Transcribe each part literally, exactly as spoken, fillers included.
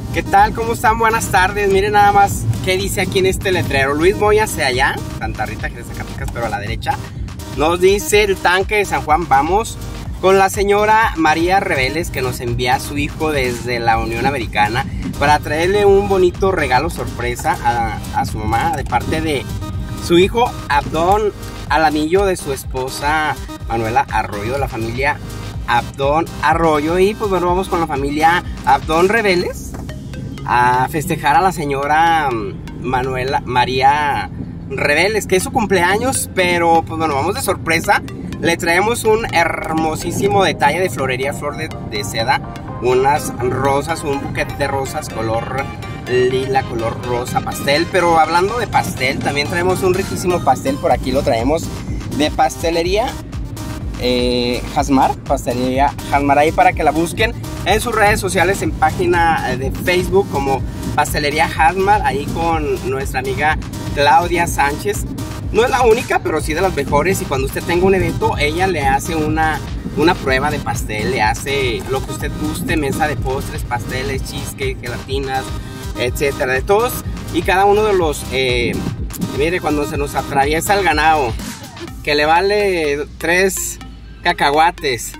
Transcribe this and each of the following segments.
¿Qué tal? ¿Cómo están? Buenas tardes. Miren nada más qué dice aquí en este letrero. Luis Moya hacia allá, Santa Rita, que es Zacatecas, pero a la derecha. Nos dice el Tanque de San Juan. Vamos con la señora María Reveles, que nos envía a su hijo desde la Unión Americana para traerle un bonito regalo sorpresa a, a su mamá de parte de su hijo Abdón Alamillo, de su esposa Manuela Arroyo, de la familia Abdón Arroyo. Y pues bueno, vamos con la familia Abdón Reveles a festejar a la señora Manuela María Reveles, que es su cumpleaños, pero pues bueno, vamos de sorpresa. Le traemos un hermosísimo detalle de florería, flor de, de seda, unas rosas, un buquete de rosas color lila, color rosa pastel. Pero hablando de pastel, también traemos un riquísimo pastel. Por aquí lo traemos de pastelería eh, Hasmar, pastelería Hasmar, ahí para que la busquen en sus redes sociales, en página de Facebook como Pastelería Hasmar, ahí con nuestra amiga Claudia Sánchez. No es la única, pero sí de las mejores. Y cuando usted tenga un evento, ella le hace una, una prueba de pastel, le hace lo que usted guste, mesa de postres, pasteles, cheesecake, gelatinas, etcétera, de todos y cada uno de los, eh, mire, cuando se nos atraviesa el ganado, que le vale tres cacahuates.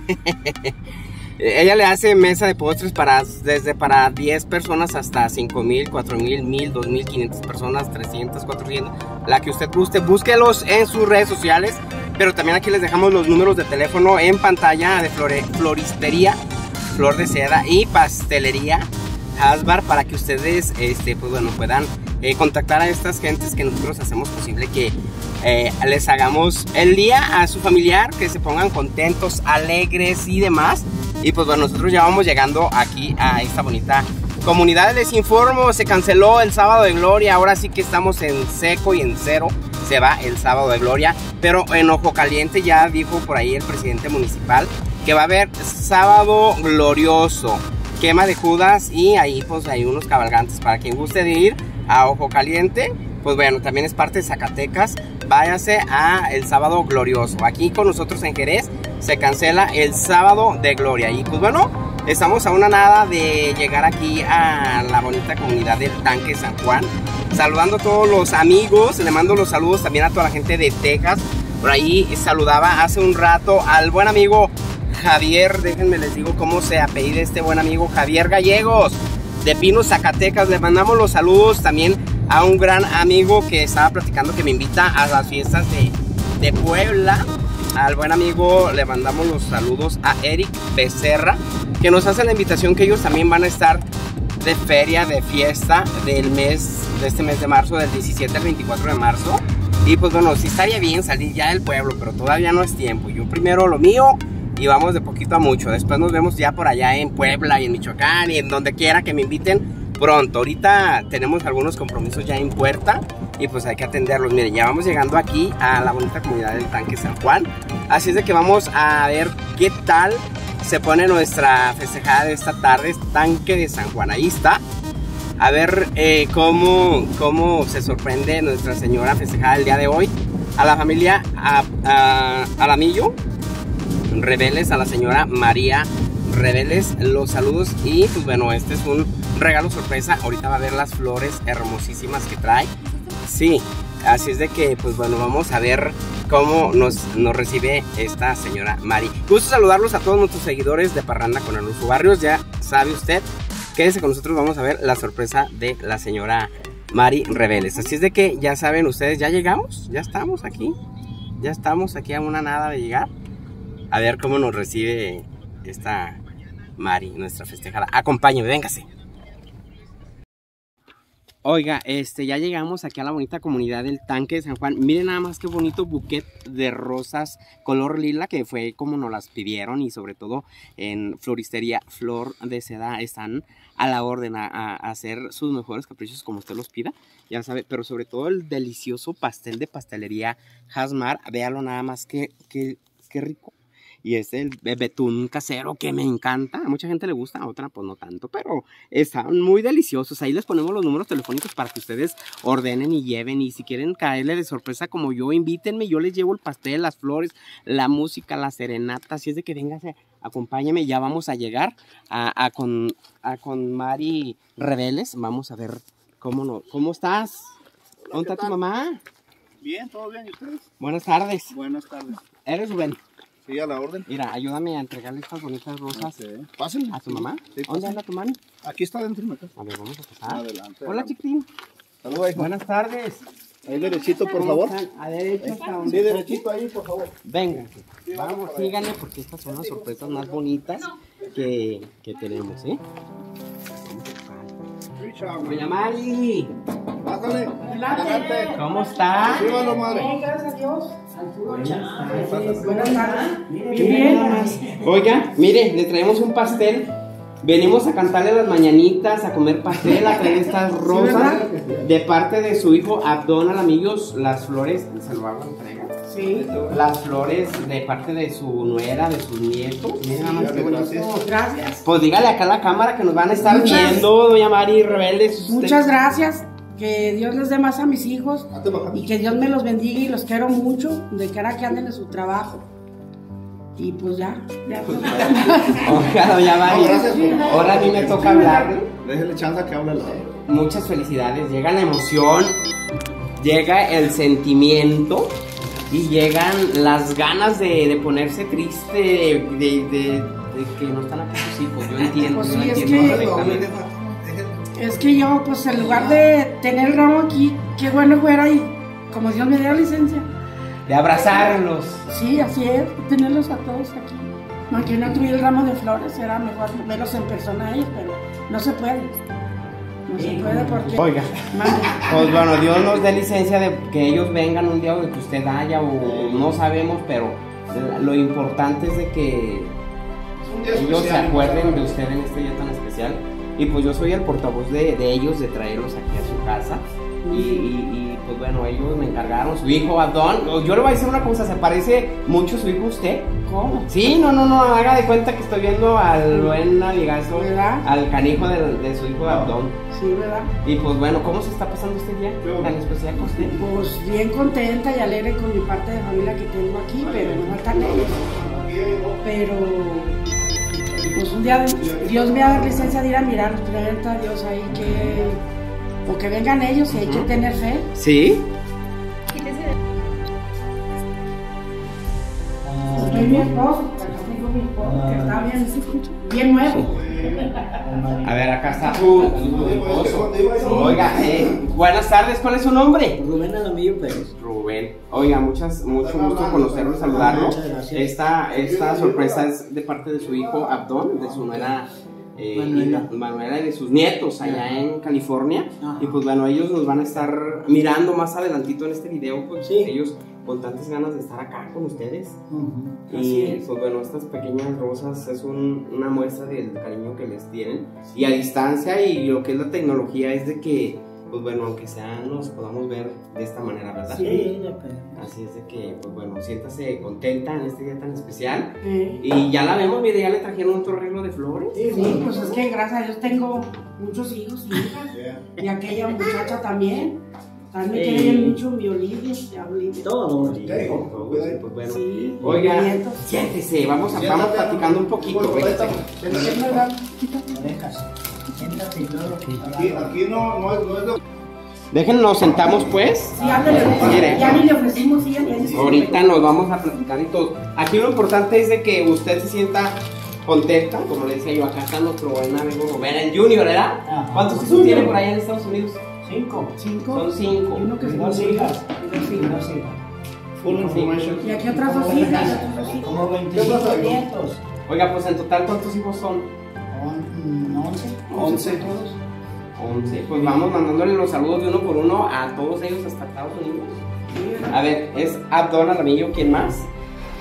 Ella le hace mesa de postres para, desde para diez personas hasta cinco mil, cuatro mil, mil, dos mil quinientas personas, trescientas, cuatrocientas, la que usted guste. Búsquelos en sus redes sociales, pero también aquí les dejamos los números de teléfono en pantalla de flore, floristería, flor de seda y pastelería Hasmar, para que ustedes este, pues bueno, puedan eh, contactar a estas gentes que nosotros hacemos posible que eh, les hagamos el día a su familiar, que se pongan contentos, alegres y demás. Y pues bueno, nosotros ya vamos llegando aquí a esta bonita comunidad. Les informo, se canceló el sábado de gloria. Ahora sí que estamos en seco y en cero. Se va el sábado de gloria, pero en Ojo Caliente ya dijo por ahí el presidente municipal que va a haber sábado glorioso, quema de Judas, y ahí pues hay unos cabalgantes para quien guste de ir a Ojo Caliente. Pues bueno, también es parte de Zacatecas. Váyase a el sábado glorioso. Aquí con nosotros en Jerez se cancela el sábado de gloria. Y pues bueno, estamos a una nada de llegar aquí a la bonita comunidad del Tanque San Juan. Saludando a todos los amigos. Le mando los saludos también a toda la gente de Texas. Por ahí saludaba hace un rato al buen amigo Javier. Déjenme les digo cómo se apellida este buen amigo, Javier Gallegos, de Pinos, Zacatecas. Le mandamos los saludos también a un gran amigo que estaba platicando, que me invita a las fiestas de, de Puebla. Al buen amigo le mandamos los saludos a Eric Becerra, que nos hace la invitación que ellos también van a estar de feria, de fiesta del mes, de este mes de marzo, del diecisiete al veinticuatro de marzo. Y pues bueno, sí estaría bien salir ya del pueblo, pero todavía no es tiempo. Yo primero lo mío y vamos de poquito a mucho. Después nos vemos ya por allá en Puebla y en Michoacán y en donde quiera que me inviten pronto. Ahorita tenemos algunos compromisos ya en puerta y pues hay que atenderlos. Miren, ya vamos llegando aquí a la bonita comunidad del Tanque San Juan. Así es de que vamos a ver qué tal se pone nuestra festejada de esta tarde, Tanque de San Juan. Ahí está. A ver eh, cómo, cómo se sorprende nuestra señora festejada el día de hoy. A la familia a, a, Alamillo Reveles, a la señora María Reveles, los saludos. Y pues bueno, este es un regalo sorpresa. Ahorita va a ver las flores hermosísimas que trae. Sí, así es de que pues bueno, vamos a ver cómo nos, nos recibe esta señora Mari. Gusto saludarlos a todos nuestros seguidores de Parranda con Alonso Barrios. Ya sabe usted, quédese con nosotros, vamos a ver la sorpresa de la señora Mari Reveles. Así es de que ya saben ustedes, ya llegamos, ya estamos aquí. Ya estamos aquí a una nada de llegar. A ver cómo nos recibe esta Mari, nuestra festejada. Acompáñeme, véngase. Oiga, este, ya llegamos aquí a la bonita comunidad del Tanque de San Juan. Miren nada más qué bonito buquet de rosas color lila, que fue como nos las pidieron. Y sobre todo en floristería Flor de Seda están a la orden a, a hacer sus mejores caprichos como usted los pida, ya sabe. Pero sobre todo el delicioso pastel de pastelería Hasmar. Véalo nada más que, que, que rico. y es el betún casero que me encanta. A mucha gente le gusta, a otra pues no tanto, pero están muy deliciosos. Ahí les ponemos los números telefónicos para que ustedes ordenen y lleven, y si quieren caerle de sorpresa como yo, invítenme, yo les llevo el pastel, las flores, la música, la serenata. Así es de que véngase, acompáñame, ya vamos a llegar a, a, con, a con Mari Reveles. Vamos a ver cómo, no, cómo estás. ¿Dónde está tu mamá? Bien, todo bien, ¿y ustedes? Buenas tardes. Buenas tardes. ¿Eres Rubén? Sí, a la orden. Mira, ayúdame a entregarle estas bonitas rosas. Okay. Pásenle. ¿A tu mamá? Sí, ¿Dónde anda tu mami? Aquí está dentro de mi casa. A ver, vamos a pasar. Adelante. Hola, chiquitín. Saludos, hijo. Buenas tardes. Ahí derechito, por favor. A derecho hasta donde Sí, está. derechito ahí, por favor. Venga, Sí, vamos, vamos síganme porque estas son las sorpresas más bonitas que, que tenemos, ¿eh? Doña Mari, Pásale. Adelante. ¿cómo está? Vívalo, madre. Bien, gracias a Dios. Pásale. Buenas tardes. Bien, bien, nada más. Oiga, mire, le traemos un pastel. Venimos a cantarle las mañanitas, a comer pastel, a traer estas rosas de parte de su hijo Abdón Alamillos. Las flores, se lo hago entrega. Sí. Las flores de parte de su nuera, de sus nietos. Mira nada más qué bonito. Gracias. Pues dígale acá a la cámara que nos van a estar Muchas- viendo, doña Mari Rebeldes. usted- Muchas gracias. Que Dios les dé más a mis hijos Hazte bajar. y que Dios me los bendiga y los quiero mucho, de cara que anden en su trabajo. Y pues ya, ya. Oiga, doña Mari, No, gracias. ahora a mí me toca hablarle. Déjele chance que hable la hora. Muchas felicidades. Llega la emoción, llega el sentimiento y llegan las ganas de, de ponerse triste, de, de- de- de que no están aquí sus hijos. Yo entiendo, Pues yo sí, es entiendo que- perfectamente. Es que yo, pues en lugar de tener el ramo aquí, qué bueno fuera y como Dios me diera licencia. De abrazarlos. Sí, así es, tenerlos a todos aquí. Aunque no tuviera el ramo de flores, era mejor verlos en persona a ellos, pero no se puede. No se puede porque... Oiga. Mande. Pues bueno, Dios nos dé licencia de que ellos vengan un día o de que usted haya o no sabemos, pero lo importante es de que ellos se acuerden de usted en este día tan especial. Y pues yo soy el portavoz de, de ellos, de traerlos aquí a su casa. Y, y- y, pues bueno, ellos me encargaron, su hijo Adón. Yo le voy a decir una cosa, ¿se parece mucho su hijo a usted? ¿Cómo? Sí, no, no, no, haga de cuenta que estoy viendo al buen amigazo, ¿Verdad? al canijo de, de su hijo Abdón. Sí, ¿verdad? Y pues bueno, ¿cómo se está pasando este día tan especial con usted? Pues bien contenta y alegre con mi parte de familia que tengo aquí, pero no faltan ellos. Pero pues un día Dios me da licencia de ir a mirarlos, primero a Dios ahí que... O que vengan ellos y hay que tener fe. ¿Sí? Pues soy mi esposo, acá tengo mi esposo que está bien, bien nuevo. A ver, acá está su, su esposo. Oiga, eh, buenas tardes, ¿cuál es su nombre? Rubén Alamillo Pérez. Rubén. Oiga, muchas, mucho gusto conocerlo y saludarlo. Muchas gracias. Esta, esta sorpresa es de parte de su hijo Abdón, de su nuera eh, Manuela. Manuela y de sus nietos allá en California. Ajá. Y pues bueno, ellos nos van a estar mirando más adelantito en este video, pues Sí. ellos con tantas ganas de estar acá con ustedes. Ujú. Y es. pues bueno, estas pequeñas rosas es un- una muestra del cariño que les tienen. Y a distancia, y lo que es la tecnología es de que, pues bueno, aunque sea, nos podamos ver de esta manera, ¿verdad? Sí, depende. Así es de que, pues bueno, siéntase contenta en este día tan especial. Eh, Y ya la vemos, mire, ya le trajeron otro arreglo de flores. Sí, pues es que gracias a Dios tengo muchos hijos y hijas. Y aquella muchacha también. También me Sí. quiere bien mucho mi Olivia, ya Olivia. Todo. Sí, con todo gusto, pues bueno. Sí, Oiga, nietos. siéntese, vamos, a, vamos platicando un poquito. véngase. ¿Quién me da? Orejas. Siéntate y todo lo que Aquí, aquí no, no es, no es de... Déjenos, nos sentamos pues. Sí, ándale, Mire. ya ni le ofrecimos silla ni a Ahorita nos vamos a platicar y todo. Aquí lo importante es de que usted se sienta contenta, como le decía yo, acá está nuestro buen amigo Rubén, el Junior, ¿verdad? Ajá. ¿Cuántos hijos tiene por allá en Estados Unidos? Cinco. Cinco. Son cinco. Y uno que se Dos hijas. Y dos hijas. Dos hijas. Full information. Y aquí otras dos hijas. Como veinticinco nietos. Oiga, pues en total, ¿cuántos hijos son? On- Once. Once. Todos. once. Pues vamos mandándole los saludos de uno por uno a todos ellos hasta Estados Unidos. A ver, es Abdón Alamillo, ¿quién más?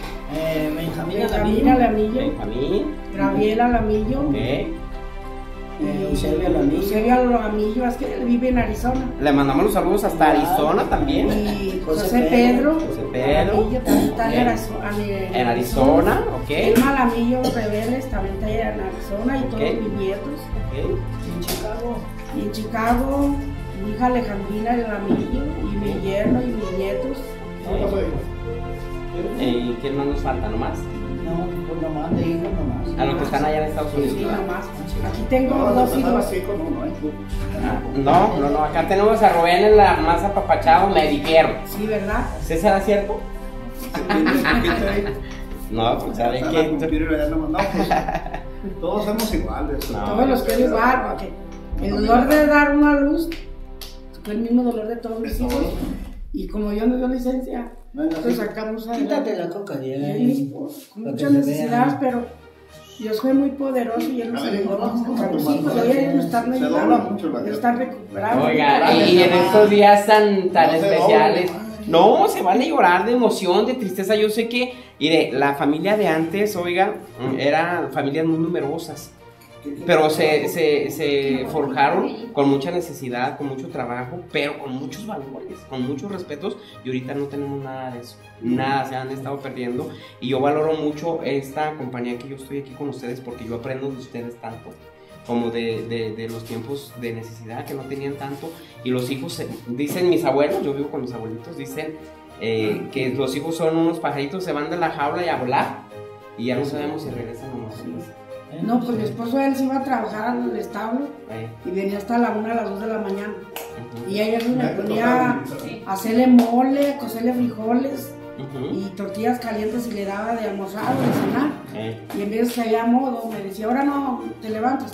Eh, Benjamín Benjamín Alamillo. Alamillo. Benjamín. Gabriela Alamillo. Ok. Eh, Eusebio Lamillo. Eusebio Lamillo, es que él vive en Arizona. Le mandamos los saludos hasta Arizona también. Y José José Pedro. José Pedro. Lamillo también está en Ok. Arizona. En Arizona, ok. Elma Lamillo Rebeles también está allá en Arizona y todos Ok. mis nietos. Ok. En Chicago. Y en Chicago, mi hija Alejandrina Lamillo y mi yerno y mis nietos. ¿Y quién más nos falta nomás? No, pues nomás de hijos nomás. A los que están allá en Estados Unidos. Sí, ¿verdad? nomás. Aquí tengo dos hijos. No, no, no, acá tenemos a Rubén en la más apapachado, me dijeron. Sí, ¿verdad? ¿Sí será cierto? No, pues sabe que... Todos somos iguales. No. Todos los quiero igual, porque el dolor de dar una luz fue el mismo dolor de todos mis hijos. Y como yo me dio licencia, pues sacamos a Quítate la coca, Diego. con muchas necesidades, pero Dios fue muy poderoso y Él nos ayudó a sacar los hijos. Hoy ellos me están Se dobla ayudando, mucho la ellos gente. están recuperando. Oiga, y en estos días tan, tan No se especiales, dobla. no, se van a llorar de emoción, de tristeza. Yo sé que, mire, la familia de antes, oiga, eran familias muy numerosas, pero se, se, se forjaron con mucha necesidad, con mucho trabajo, pero con muchos valores, con muchos respetos, y ahorita no tenemos nada de eso, nada, se han estado perdiendo, y yo valoro mucho esta compañía que yo estoy aquí con ustedes, porque yo aprendo de ustedes tanto, como de, de, de los tiempos de necesidad que no tenían tanto, y los hijos, se- dicen mis abuelos, yo vivo con mis abuelitos, dicen eh, que los hijos son unos pajaritos, se van de la jaula y a volar, y ya no sabemos si regresan o no. No, pues mi esposo él se iba a trabajar al establo Eh, y venía hasta la una a las dos de la mañana. ujú, Y ayer me ponía a hacerle mole, a cocerle frijoles ujú, y tortillas calientes y le daba de almorzar o de cenar. eh, Y en vez que había modo, me decía, ahora no te levantas,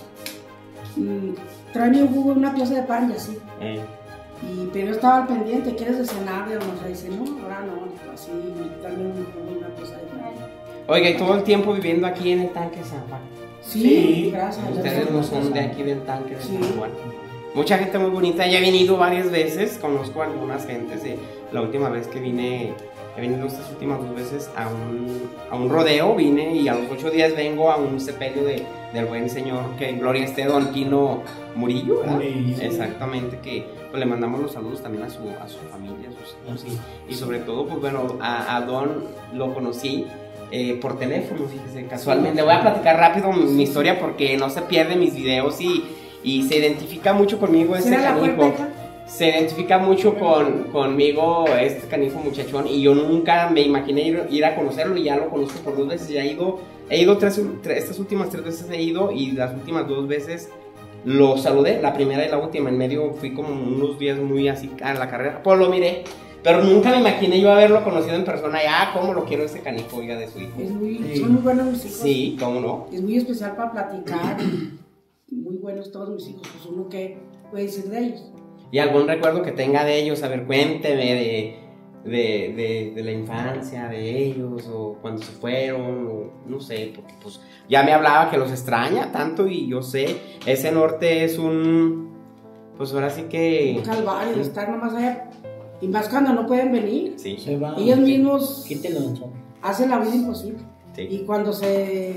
mm, tráeme un jugo, una pieza de pan y así. eh. Y, pero yo estaba al pendiente, ¿quieres de cenar, de almorzar? Y dice, no, ahora no, así, tráeme un jugo, una pieza de pan. Oiga, y todo el tiempo viviendo aquí en el tanque de San Juan. Sí, Sí, gracias. Ustedes no son de aquí del tanque de Sí. San Juan. Mucha gente muy bonita, ya he venido varias veces, conozco a algunas gentes. eh, La última vez que vine, he venido estas últimas dos veces a un, a un rodeo, vine y a los ocho días vengo a un sepelio de, del buen señor, que en gloria esté, don Quino Murillo, ¿verdad? Murillo. Exactamente, que pues, le mandamos los saludos también a su, a su familia, a sus hijos, y, y sobre todo, pues bueno, a, a don lo conocí eh, por teléfono, fíjese, casualmente. Voy a platicar rápido mi, mi historia porque no se pierde mis videos y, y se identifica mucho conmigo ese ¿Será la canijo. puerta? Se identifica mucho con, conmigo este canijo muchachón y yo nunca me imaginé ir, ir a conocerlo y ya lo conozco por dos veces. Ya he ido, he ido tres, tres, estas últimas tres veces he ido y las últimas dos veces lo saludé, la primera y la última. En medio fui como unos días muy así a la carrera, pues lo miré. Pero nunca me imaginé yo haberlo conocido en persona. Y, ah, cómo lo quiero ese canijo, oiga, de su hijo. Es muy, Sí. son muy buenos mis hijos. Sí, cómo no. Es muy especial para platicar. y muy buenos todos mis hijos. Pues uno que puede decir de ellos. ¿Y algún recuerdo que tenga de ellos? A ver, cuénteme de, de, de, de la infancia de ellos, o cuando se fueron, o no sé, porque pues ya me hablaba que los extraña tanto y yo sé, ese norte es un, pues ahora sí que... Un calvario de estar nomás allá. Y más cuando no pueden venir. Sí, Se va. Ellos mismos Quítelo, Antonio. hacen la vida imposible. sí. Y cuando se,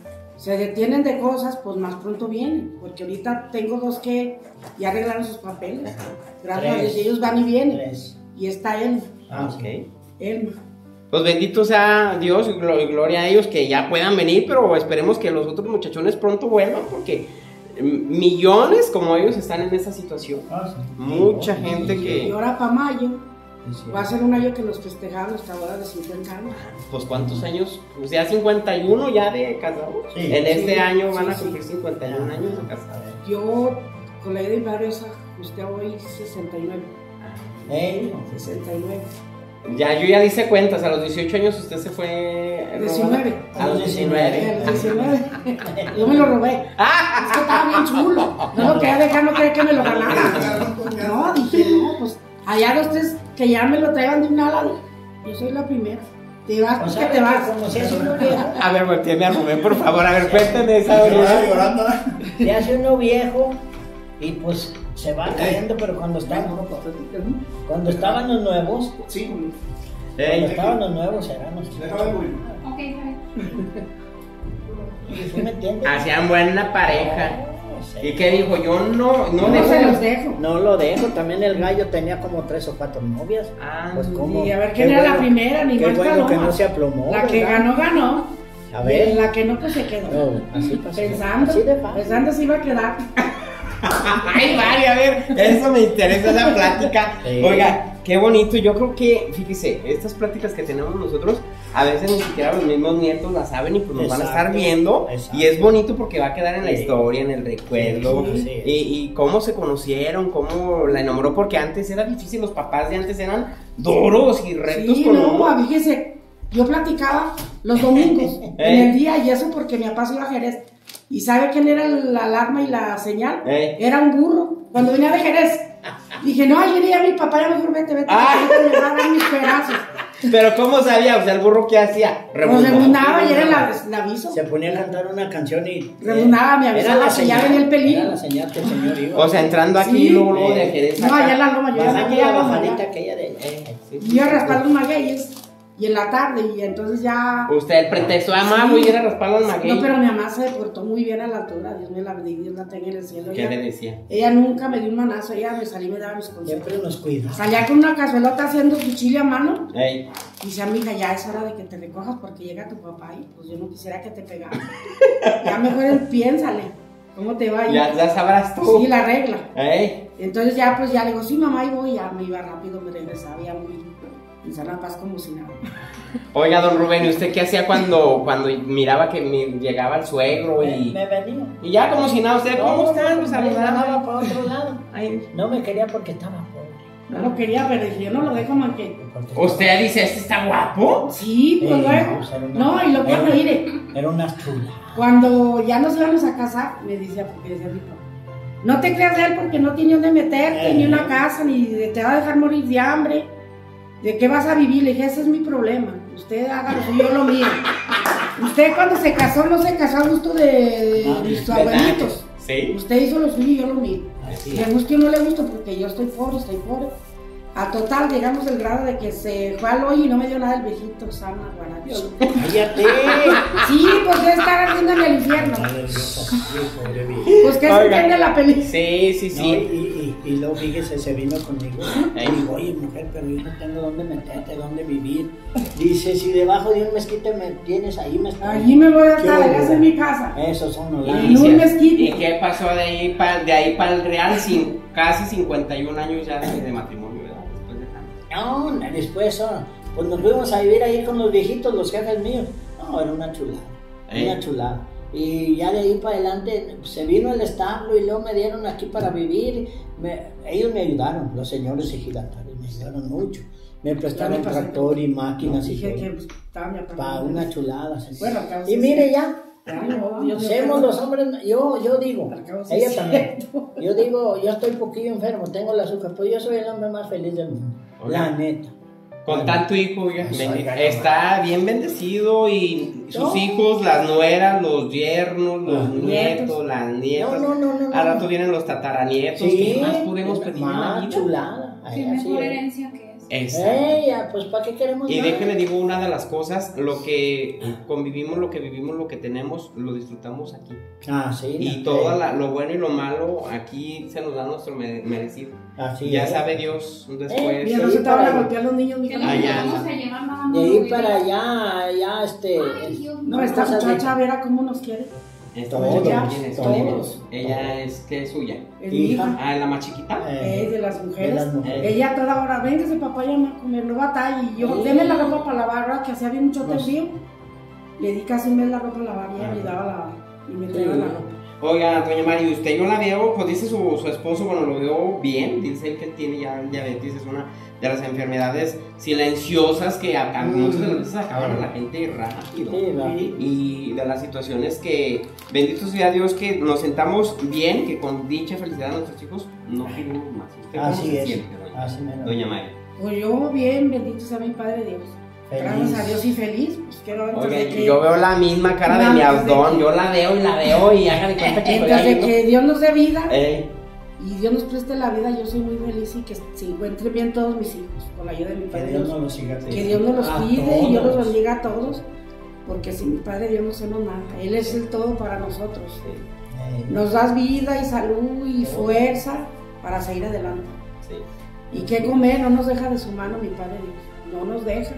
se detienen de cosas, pues más pronto vienen. Porque ahorita tengo dos que ya arreglaron sus papeles. Gracias a Dios, Tres. ellos van y vienen. Tres. Y está él, Ah, Ok. Elma. Pues bendito sea Dios y glo- y gloria a ellos que ya puedan venir, pero esperemos que los otros muchachones pronto vuelvan porque mm, millones como ellos están en esa situación. Ah, sí. Mucha gente Y que... ahora para mayo Sí, sí. va a ser un año que nos festejamos nuestra boda de cincuenta años. Pues cuántos años, pues ya cincuenta y uno ya de casados. Sí. En este Sí, año van sí, a sí. cumplir cincuenta y uno años de casados. Yo, con la idea de varios, ajusté hoy sesenta y nueve. Ey, sesenta y nueve. Ya, yo ya hice cuentas, a los dieciocho años usted se fue... diecinueve. A los diecinueve. El diecinueve. Yo me lo robé. Es que estaba bien chulo. No lo quería dejar, no quería que me lo ganara. No, dije, no, pues allá los tres que ya me lo traigan de un ala. Yo soy la primera. Te vas, o pues sea, que te vas. como si hace uno viejo, A ver, volteame a Rubén, por favor, a ver, cuéntame esa Estaba verdad. llorando. se hace uno viejo y pues se va cayendo, pero cuando estaban, cuando estaban los nuevos, Sí, cuando Ey, estaban los nuevos eran los déjame muy. Ok, está bien. ¿Sí me entiendes? hacían buena pareja. sé. ¿Y qué dijo? Yo no, no, No, dejo se de- los dejo. No lo dejo, también el gallo tenía como tres o cuatro novias. Ah, Pues cómo. Y a ver quién Qué era la bueno- primera, ni Qué más bueno paloma. que no se aplomó. La que ¿verdad? ganó, ganó. A ver. Y la que no, pues se quedó. No, así pasó. Pensando, Así de fácil. pensando si iba a quedar. Ay, vale, a ver, eso me interesa la plática. Sí. Oiga, qué bonito. Yo creo que, fíjese, estas pláticas que tenemos nosotros, a veces ni siquiera los mismos nietos las saben y pues nos van a estar Exacto, viendo. exacto. Y es bonito porque va a quedar en la Sí. historia, en el recuerdo. Sí, sí. Y, y cómo se conocieron, cómo la enamoró, porque antes era difícil, los papás de antes eran duros y rectos Sí, con no, uno. fíjese, yo platicaba los domingos, en Eh. el día, y eso porque mi papá se iba a Jerez. ¿Y sabe quién era la alarma y la señal? Eh. Era un burro, cuando venía de Jerez. Dije, no, yo diría a mi papá, ya mejor vete, vete, Ah. porque me va a dar mis pedazos. Pero ¿cómo sabía? O sea, el burro ¿qué hacía? Pues rebundaba y era el aviso. Se ponía a cantar una canción y. Rebundaba, me avisaba Era la que ya señal, venía el peligro. Era la señal que el señor iba. O sea, entrando aquí Sí. luego, luego de Eh. Jerez. No, acá. allá en la loma, yo ya Bajando me la quedaba bajadita allá. aquella de. Eh, sí, Y yo a raspar los magueyes, y en la tarde, y entonces ya... Usted el pretexto, ah, mamá, voy a ir a raspar los magueyes. No, pero mi mamá se portó muy bien a la altura, Dios me la bendiga, Dios la tenga en el cielo. ¿Qué Ella, le decía? ella nunca me dio un manazo, ella me salía y me daba mis consejos. Siempre nos cuida. Salía con una cazuelota haciendo su chile a mano, Ey. y decía, mija, ya es hora de que te recojas porque llega tu papá y pues yo no quisiera que te pegara. Ya mejor piénsale, ¿cómo te va a ir? Ya, ya sabrás tú. Sí, la regla. Ey. Entonces ya, pues ya le digo, sí, mamá, y voy, ya me iba rápido, me regresaba ya muy en sana paz como si nada. Oiga, don Rubén, ¿y usted qué hacía cuando, cuando miraba que me llegaba el suegro Me, y, me venía. y ya como si nada, usted, ¿cómo están? Pues Me ganaba saludaba. para otro lado. Ay. No me quería porque estaba pobre. No lo quería, pero dije, yo no lo dejo más que... Porque ¿Usted dice, este está guapo? Sí, pues Eh, luego. pues, era una- No, y lo que era- me diré, Era una chula. cuando ya nos íbamos a casar, me decía, porque decía mi papá, no te creas de él porque no tiene dónde meterte, Eh. ni una casa, ni de- te va a dejar morir de hambre. ¿De qué vas a vivir? Le dije, ese es mi problema. Usted haga lo suyo, yo lo mío. Usted cuando se casó, no se casó a gusto de, Ah, de sus ¿verdad? abuelitos. Sí. Usted hizo lo suyo y yo lo mío. Así Le es. guste o no le gusta porque yo estoy pobre, estoy pobre. A total, llegamos al grado de que se fue al hoyo y no me dio nada el viejito sana, guaracho. Cállate. Sí, pues ya estar ardiendo en el infierno. Madre mía, sí, pobre viejo. Pues que se Oiga. entiende la película. Sí, sí, No, sí. y, y, y luego fíjese, se vino conmigo. Ey. Y digo, oye mujer, pero yo no tengo dónde meterte, dónde vivir. Dice, si debajo de un mezquite me tienes ahí, me Allí me voy a ¿Qué estar, hubo? esa es mi casa. Esos son los Y, En lados. un si- mezquite. ¿Y qué pasó de ahí para de ahí para el Real sin casi cincuenta y un años ya de, de matrimonio, ¿verdad? Después de tanto. No, después, ah, pues nos fuimos a vivir ahí con los viejitos, los jefes míos. No, era una chulada, ¿Eh? una chulada. Y ya de ahí para adelante pues, se vino el establo y luego me dieron aquí para vivir. Me- ellos me ayudaron, los señores ejidatarios, me ayudaron mucho. Me prestaron Ya me pasé. tractor y máquinas y Dije todo. que pues, estaba mi papá. Para una chulada. señor. Bueno, al cabo y sí mire es ya, Ya, no, Dios mío, hacemos pero- los hombres, yo, yo digo, Al cabo sí ella es también. cierto. Yo digo, yo estoy poquillo enfermo, tengo el azúcar, pero yo soy el hombre más feliz del mundo. Oiga. La neta. Con tanto hijo, oiga, Pues, bendi- oiga, está bien bendecido y sus No. hijos, las nueras, los yernos, los Ah. nietos, Nietos. las nietas. No, no, no, no, no. Al rato vienen los tataranietos. ¿Qué más podemos pedir en la más vida? chulada. Ay, Qué así mejor es. herencia que es. Exacto. Ella, pues ¿para qué queremos Y más? déjeme digo una de las cosas, lo que convivimos, lo que vivimos, lo que tenemos, lo disfrutamos aquí. Ah, sí. Y no, todo eh, la- lo bueno y lo malo aquí se nos da nuestro mere- merecido. Así Ya es. sabe Dios después. Eh, Mira, de no ahí se te van para a allá. golpear los niños, Que mija. nos Allá. vamos a llevar nada más. De ahí muy para bien. allá, ya este. Ay, Dios No, mío. esta Cosas de- muchacha, verá cómo nos quiere. Esta Todos, muchacha, ¿quién es? todos. ¿Quién es? Ella es, ¿qué es suya? Es mi Hija. hija. Ah, ¿la más chiquita? eh, Es de las mujeres. de las mujeres. Ella a toda hora, véngase papá, ya me a comer, no batalla. Y yo, Sí. deme la ropa para lavar, ¿verdad? Que hacía bien mucho Nos- frío. Le di casi un mes la ropa a lavar y ella me daba la y me traía Sí. la ropa. Oiga, doña Mari, usted yo la veo, pues dice su, su esposo, bueno, lo veo bien, dice él que tiene ya diabetes, es una de las enfermedades silenciosas que a, a muchas de las veces acaban a la gente rápido. Sí, va. Y de las situaciones que, bendito sea Dios, que nos sentamos bien, que con dicha felicidad de nuestros hijos no queremos más. ¿Usted cómo Así se es. siente, doña, Así mero. doña Mari? Pues yo bien, bendito sea mi Padre Dios. Feliz. Gracias a Dios y feliz. Pues quiero antes Oiga, de que, yo veo la misma cara de No, mi antes de Aldón, que- yo la veo y la veo y haga de cuenta que estoy antes de ahí, ¿no? que Dios nos dé vida Ey, y Dios nos preste la vida, yo soy muy feliz y que se encuentren bien todos mis hijos con la ayuda de mi Que Padre Dios Dios. nos lo siga Que Dios nos los A cuide y Dios los todos. bendiga a todos, porque sin mi Padre Dios no somos nada. Él es el todo para nosotros. Eh, Nos das vida y salud y fuerza para seguir adelante. Sí. Y qué comer, no nos deja de su mano mi Padre Dios, no nos deja.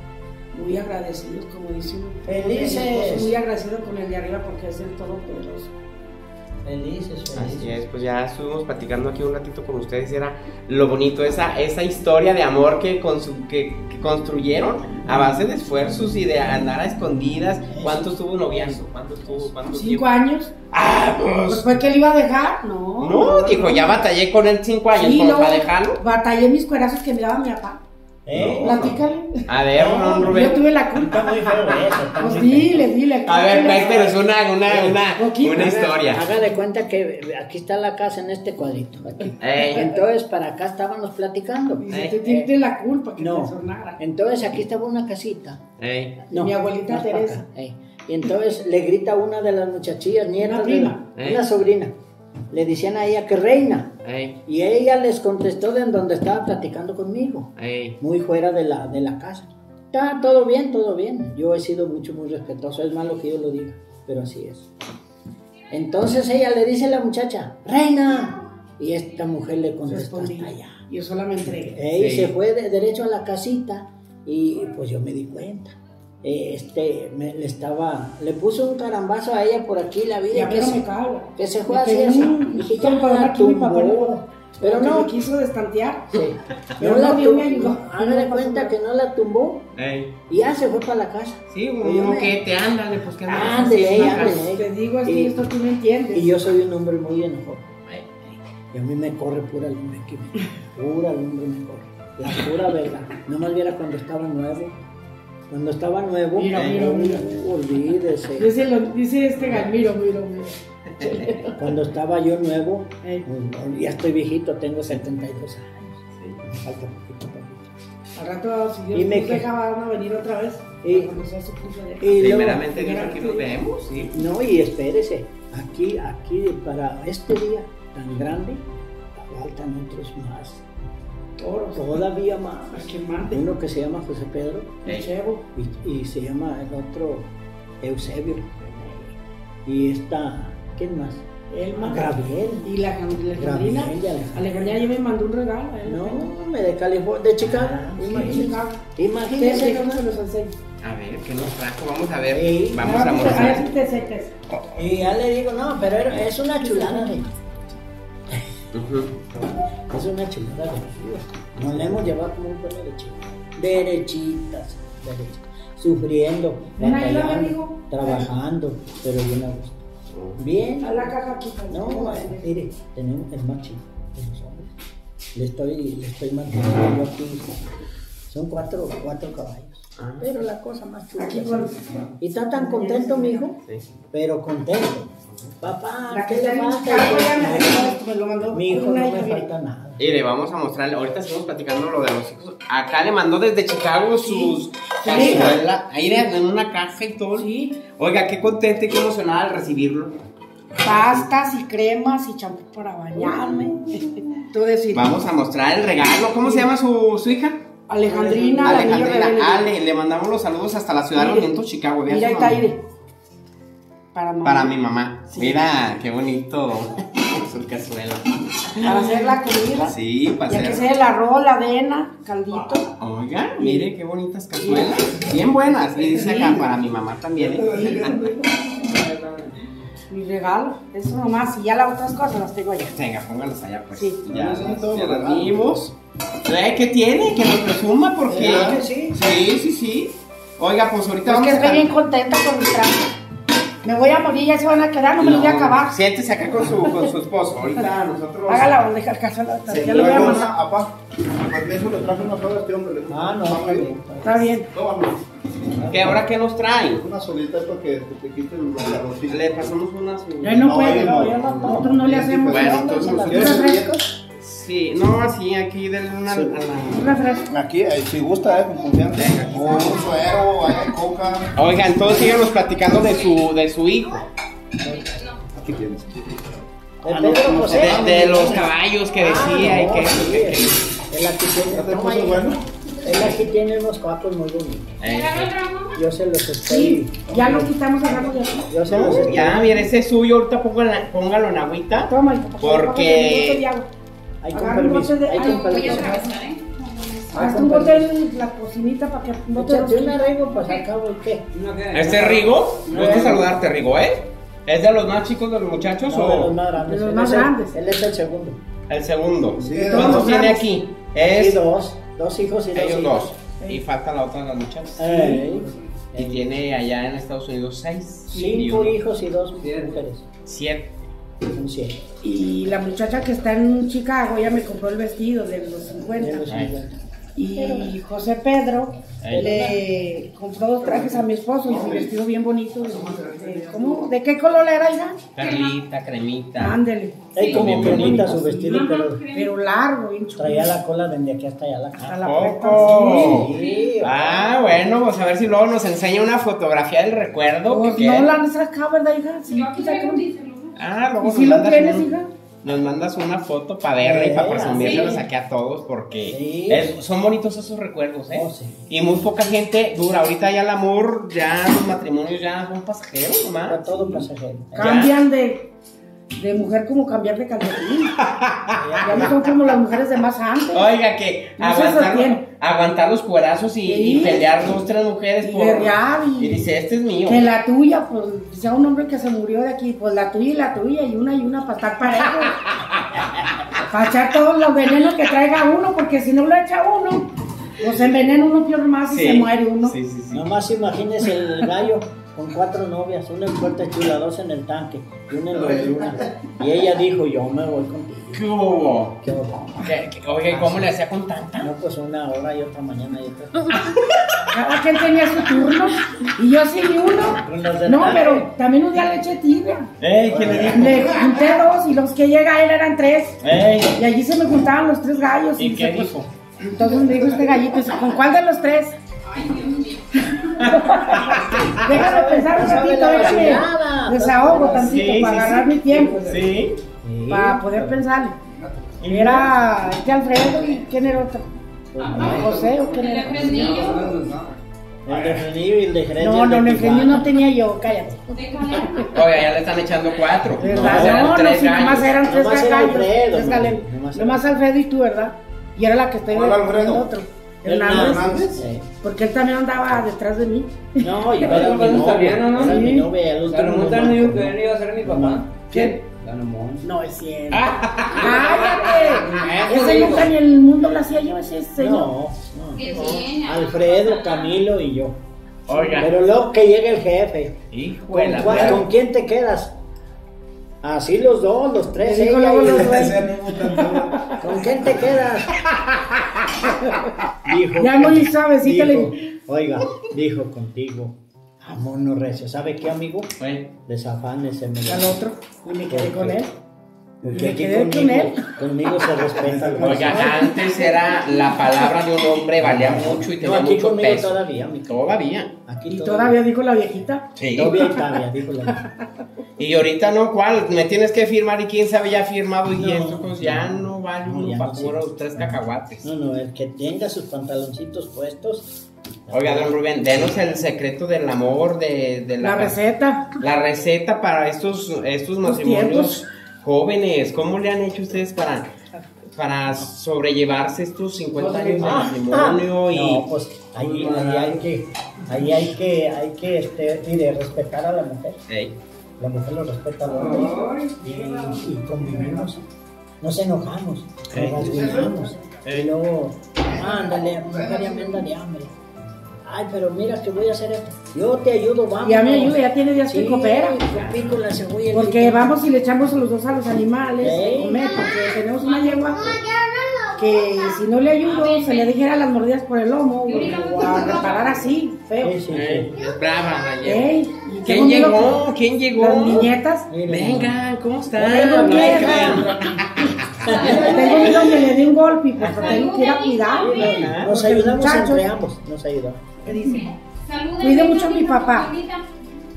Muy agradecidos, como dice uno. Felices. Muy agradecido con el de arriba porque es el Todopoderoso. Felices, felices. Así es, pues ya estuvimos platicando aquí un ratito con ustedes, era lo bonito, esa, esa historia de amor que, con su, que, que construyeron a base de esfuerzos y de andar a escondidas. ¿Cuánto estuvo noviando? ¿Cuánto estuvo? ¿Cuánto Cinco tiempo? años. ¡Ah, Pues pues! fue que él iba a dejar, no. No, dijo, ya batallé con él cinco años, Sí, como luego para dejarlo. batallé mis cuerazos que me daba mi papá. ¿Eh? Platícale. A ver, no, Yo Rubén. tuve la Está culpa. muy feo eso. está Pues muy dile, dile. A ver, pero es una, una, una, Poquito, una a ver. historia. Haga de cuenta que aquí está la casa en este cuadrito. Aquí. Ey. Entonces, para acá estábamos platicando. Dice, Eh, tú tienes la culpa que No. te sonara. Entonces, aquí estaba una casita. Ey, Mi abuelita más para Teresa. acá, ey. Y entonces le grita a una de las muchachillas, nietas, Una de la- prima. Ey. una sobrina. Le decían a ella que reina. ey, Y ella les contestó de en donde estaba platicando conmigo. ey. Muy fuera de la, de la casa. Está todo bien, todo bien. Yo he sido mucho, muy respetuoso. Es malo que yo lo diga, pero así es. Entonces ella le dice a la muchacha, reina. Y esta mujer le contestó Respondí. hasta allá. Yo sola me entregué. Ey, Sí. se fue de derecho a la casita y pues yo me di cuenta. Este, me, le estaba, le puso un carambazo a ella por aquí la vida Ya que pero se, me cago. que se fue Me así, pegó así. un- Dije, un ya palmar la aquí, mi papá tumbó. no- Pero porque no, me quiso destantear. sí. Pero No la no, Dios me tumbó. ayudó. Haga de cuenta que no la tumbó Ey. y ya se fue para la casa. Sí, Pues yo uno me- que te ándale, pues que andas Ándele, haciendo ándele. acá. Te digo, es Y- que esto tú no entiendes. Y yo soy un hombre muy enojado. Ey. Y a mí me corre pura lumbre aquí, pura lumbre me corre. La pura verdad. No más viera cuando estaba nuevo. Cuando estaba nuevo, Mira, eh, mira, mira. olvídese. Dice, lo- dice este Galmiro, miro, miro. Cuando estaba yo nuevo, Ey. pues, ya estoy viejito, tengo setenta y dos años. Me falta poquito para mí. Al rato, si Dios Y me nos que- deja, van a venir otra vez. Y- Cuando sea su punto de... Y luego- Primeramente, Dios, aquí nos vemos, sí. no, y espérese, aquí, aquí, para este día tan grande, faltan otros más. Toros. Todavía más. A que mande. Uno que se llama José Pedro El Chevo. y, y se llama el otro Eusebio. Y esta, ¿quién más? Elma. Gabriel. Y la Alejandrina. Gabriel y Alejandrina. Alejandrina ya me mandó un regalo. ¿eh? No, me de California, de Chicago. Imagínese. Chicago. Imagínese. Déjame se los enseño. A ver, ¿qué nos trajo? Vamos a ver. Ey. Vamos a A ver mostrar. si te secas. Y ya le digo, no, pero era- es una chulada de. Ujú. Es una chulada de ríos. Nos la hemos llevado como un pueblo de chicas. Derechitas, derechitas. Sufriendo, Una isla, batallando, amigo. trabajando, pero bien a gusto. Bien. A la caja aquí. No, eh, mire, tenemos el más chico de los hombres. Le estoy, le estoy manteniendo yo aquí. Son cuatro, cuatro caballos. Ah. Pero la cosa más chula. Aquí es con- esa. Y está tan contento, mi hijo, Sí. pero contento. Papá, La que ¿qué está le en falta? Chicago ya me, me lo mandó. Mi hijo, una no hija, me mire. falta nada. Y le vamos a mostrar, ahorita seguimos platicando lo de los hijos. Acá le mandó desde Chicago sus cazuela, ahí en una caja y todo. Sí. Oiga, qué contenta y qué emocionada al recibirlo. Pastas y cremas y champú para bañarme. Todo eso. Vamos a mostrar el regalo. ¿Cómo se llama su, su hija? Alejandrina, la niña Alejandrina. rebelde. Ale, le mandamos los saludos hasta la ciudad de los Mire. vientos, Chicago. Vea Mira, su ahí está mamá. Aire. Para mamá. Para mi mamá. Sí. Mira, qué bonito su cazuela. Para hacer la comida. Sí, para Ya que hacer. sea el arroz, la avena, caldito. Oiga, mire qué bonitas cazuelas. Bien buenas. Y dice acá para mi mamá también. ¿eh? Mi regalo. Eso nomás. Y ya las otras cosas las tengo allá. Venga, póngalas allá pues. Sí. Ya, Sí, todos ya los las regalos. vimos. Eh, ¿Qué tiene? Que nos presuma porque. ¿Verdad que sí? Sí, sí, sí. Oiga, pues ahorita Es que vamos a. estoy bien contenta con mi traje. Me voy a morir, ya se van a quedar, no me los voy a acabar. Siéntese acá con su, con su esposo. Ahorita nosotros. Haga la bandeja al caso. Sí, Ya lo voy a Traigo mandar. una, apá. Permiso, le traje una sola a este hombre. le- Ah, no, está bien. Está bien. Tómame. ¿Qué ahora qué nos traen? Una solita para que te quite el calorcito. Le pasamos unas. Ya no No, puede, ya no, no. ya no, nosotros no le hacemos. Bueno, ¿no? entonces Un ¿Quieres refresco. galletas? Sí, no, así aquí denle una. Sí. a Un la- refresco. Aquí, eh, si gusta, eh, con confianza. O un suero, hay coca. Oiga, entonces síganos platicando de su, de su hijo. Aquí tienes. De Pedro José. De, de los caballos que decía Ah, y no, que. sí, que- que- Él aquí tiene, ¿Ya te toma puso ahí. bueno? Él aquí tiene unos cuatro muy bonitos. Eh, yo se los estoy. Sí, ya lo quitamos agarrando de aquí. Yo se los estoy. Ya, mira, ese es suyo, ahorita póngalo, póngalo en agüita. Toma, hijo, Porque- Hay con Agarra un permiso. bote de- Hay ay, con voy a permiso. Haz un bote en la cocinita para que un bote de Échate un los- arreglo, pues al cabo, ¿y qué? ¿Este es Rigo? Gusto saludarte, Rigo, ¿eh? ¿Es de los más chicos de los muchachos No, de o los más grandes. De los Él más es el- grandes. Él es el segundo. el segundo? Sí, ¿Cuántos todos tiene grandes. aquí? Y Es dos. Dos hijos y dos ellos hijas. dos. Y falta la otra de las muchachas. Ey, Y tiene allá en Estados Unidos seis. y Cinco uno. hijos y dos mujeres. Siete. Son siete. Y la muchacha que está en Chicago, ella me compró el vestido de los De cincuenta. los Ay. cincuenta. Y José Pedro Ay. le compró dos trajes a mi esposo y su vestido bien bonito. De, de- ¿cómo? ¿De qué color era, hija? Perlita, cremita. Ándele. Ey, como bien bonita bonito. su vestido, pero Pero largo, bien chulo. traía la cola desde aquí hasta allá. La Hasta la ¿Poco? puerta, Sí. Ah, bueno, pues a ver si luego nos enseña una fotografía del recuerdo. Pues que no quede. la han sacado, ¿verdad, hija? Sí, quizá que- Ah, luego ¿Y nos si lo mandas tienes, un- hija? Nos mandas una foto para verla y para Sí, presumírselos sí. aquí a todos porque Sí. es- son bonitos esos recuerdos, ¿eh? Oh, sí. Y muy poca gente dura. Ahorita ya el amor, ya los matrimonios ya son pasajeros Para nomás. todo pasajero. Cambian de, de mujer como cambiar de calcetín. Ya no son como las mujeres de más antes. Oiga, que No se aguantar, sostiene. aguantar los cuerazos y, Sí. y pelear dos, tres mujeres Y por... guerrear y- y dice, este es mío. Que la tuya, pues, sea un hombre que se murió de aquí, pues la tuya y la tuya, y una y una para estar parejo. Para echar todos los venenos que traiga uno, porque si no lo echa uno, pues se envenena uno peor más y Sí. se muere uno. Sí, sí, sí. Nomás imagínese el gallo con cuatro novias, una en Puerta Chula, dos en el tanque y una en la luna. Y ella dijo, yo me voy contigo. ¿Qué hubo? ¿Qué horror. ¿Qué- qué- Oye, ¿cómo le hacía con tanta? No, pues una hora y otra mañana y otra. Cada quien tenía su turno, y yo sí vi Con uno. los del No, tanque. pero también un día le eché tibia. Ey, ¿qué le dijo? Le junté dos, y los que llega él eran tres. Ey, Y allí se me juntaban los tres gallos. ¿y dice, qué pues, dijo? Entonces me dijo este gallito, dice, ¿con cuál de los tres? Déjame pensar un No sabe ratito, la déjame vacilada. desahogo tantito Sí, para sí, agarrar sí. mi tiempo, Sí. Sí, para poder pero- pensarle. Era este Alfredo y ¿quién era otro? José o quién era. El de Frenillo y el de Jerez. y No, el de no, en el Tijuana. genio no tenía yo, cállate. Oiga, ya le están echando cuatro. ¿Verdad? Nomás eran No, no, tres si nomás gallos. eran tres Nomás era gallos. Alfredo, tres no, galen- nomás Nomás Alfredo y tú, ¿verdad? Y era la que estoy ¿Cuál Alfredo? viendo otro. Hernández. Hernández. Sí. Porque él también andaba detrás de mí. No, y era Pero mi cuando está novia. bien, ¿o no? Era mi Sí. novia, el último. Salomón no también me dijo que acuerdo. él iba a ser mi papá. ¿Quién? Salomón. No es cierto. Ah. ¡Cállate! Eso Ese dijo. nunca ni en el mundo lo hacía yo, ese señor. No, no. Alfredo, Camilo y yo. Oiga. Pero luego que llegue el jefe. Hijo de ¿Con, la cuál- madre. ¿Con quién te quedas? Así los dos, los tres. Le dijo ella luego y- los dos. Ese ánimo tan- ¿Con quién te quedas? Dijo. Ya muy suavecita dijo, le- Oiga, dijo contigo. Vámonos recio. ¿Sabe qué, amigo? Oye, Desafánese. Al otro. Y me quedé con él. Porque Me aquí quedé con conmigo, él. conmigo se respeta. el Oiga, respeto. antes era la palabra de un hombre, valía mucho y No, tenía aquí mucho conmigo peso. todavía, mi Todavía. Aquí Y todavía dijo la viejita. Sí. Todavía y todavía, dijo la. Y ahorita no, ¿cuál? Me tienes que firmar y quién sabe ya ha firmado y No. esto pues ya no vale No, uno ya para no puro sirve. tres cacahuates. No, no, el que tenga sus pantaloncitos puestos. Oiga, don Rubén, denos el secreto del amor, de, de La receta. la receta para estos, estos matrimonios tiempos. jóvenes. ¿Cómo le han hecho ustedes para, para sobrellevarse estos cincuenta años de matrimonio? Y... No, pues ahí, ahí hay que, ahí hay que, hay que, este, mire, respetar a la mujer. Ey. La mujer lo respeta al hombre y, y convivimos. Nos enojamos, Sí. nos rasguñamos. Sí. Y luego, ándale, mujer, ya me anda de hambre. Ay, pero mira que voy a hacer esto. Yo te ayudo, vamos. Ya me ayuda, ya tiene días que Sí, coopera. yo pico la cebolla. el Porque jitomate. vamos y le echamos los dos a los animales Sí. a comer, porque tenemos una yegua que si no le ayudo se le dijera las mordidas por el lomo o a reparar así, feo. Sí, sí, Ey, sí. es brava, la yegua. Ey, y qué ¿Quién bonito llegó? que- ¿Quién llegó? Las niñetas. Mira. Vengan, ¿cómo están? Vengo, Vengan. Tengo miedo que le dé un golpe y pues lo tengo que ir a cuidar. Nos Porque ayudamos muchachos- entre ambos, nos ayudamos. ¿Qué dice? Cuide mucho a mi papá.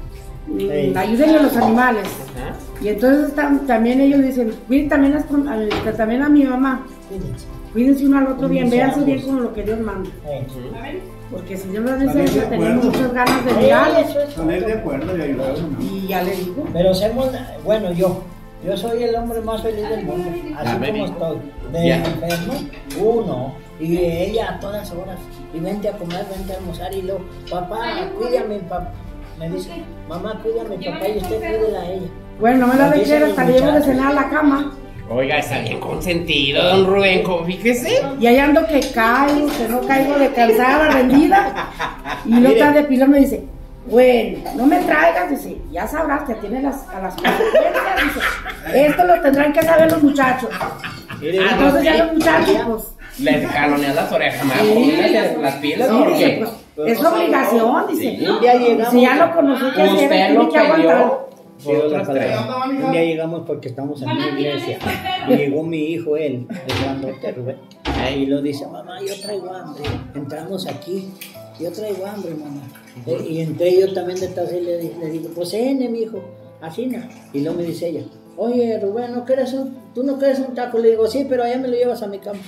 mm, ayúdenle a los animales. Ajá. Y entonces tam, también ellos dicen, cuiden también, las, a, también a mi mamá. Cuídense. Cuídense uno al otro bien, Cuídense véanse bien ambos. como lo que Dios manda. Eh. Porque si Dios nos Salir dice de eso, tenemos acuerdo. muchas ganas de Eh, mirarlos. eso es Salir de todo. acuerdo y ayudarse. Y ya le digo. Pero somos, bueno, yo, yo soy el hombre más feliz del mundo, así Ah, como baby. estoy. De Ya. enfermo, uno, y ella a todas horas, y vente a comer, vente a almorzar, y luego, papá, cuídame, papá. Me dice, mamá, cuídame, papá, y usted cuídela a ella. Bueno, no me la Así de creer, son hasta los le llevo de muchachos. cenar a la cama. Oiga, está bien consentido, don Rubén, como fíjese. Y ahí ando que caigo, que no caigo de cansada, rendida. Y no Mire. tan de pilón me dice, bueno, no me traigas, dice, ya sabrás que tiene las, a las consecuencias, dice, esto lo tendrán que saber los muchachos. Mire, Ah, Entonces sí. ya los muchachos, pues, Les jalonean las orejas, más Sí. pónganse las pilas, sí, dice, porque pues, es obligación, dice. Sí. un día llegamos. Si ya lo conocí que hacer, usted tiene lo que aguantar. peleó. Sí, otra Otras tres. palabra. Un día llegamos porque estamos en una iglesia y llegó mi hijo, él, el grandote Rubén, y lo dice, mamá, yo traigo hambre. Entramos aquí, yo traigo hambre, mamá. Eh, Y entré yo también detrás y le, di- le digo, pues ene, mi hijo, así no. Y luego me dice ella, oye, Rubén, ¿no quieres un, ¿tú no quieres un taco? Le digo, sí, pero allá me lo llevas a mi cama.